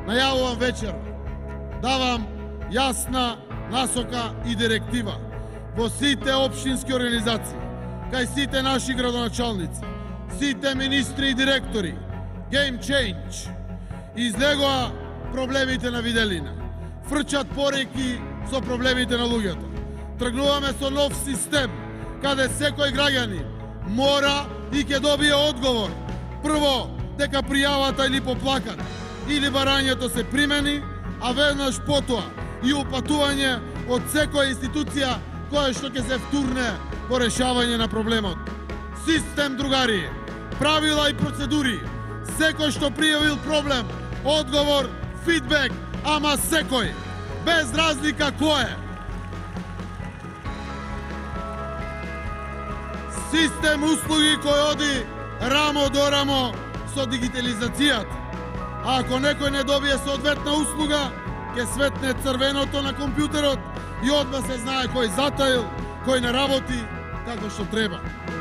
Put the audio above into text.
најавувам вечер, давам јасна насока и директива во сите општински организации, кај сите наши градоначалници, сите министри и директори, Game Change, излегоа проблемите на Виделина, фрчат пореки со проблемите на луѓето. Тргнуваме со нов систем, каде секој граѓанин мора и ќе добие одговор. Прво, дека пријавата или поплакат, или барањето се примени, а веднаш потоа и упатување од секоја институција која што ќе се втурне во решавање на проблемот. Систем, другари, правила и процедури. Секој што пријавил проблем, одговор, фидбек, ама секој, без разлика кој е. Систем услуги кој оди рамо до рамо со дигитализацијата. А ако некој не добие соодветна услуга, ќе светне црвеното на компјутерот и одма се знае кој затаил, кој не работи како што треба.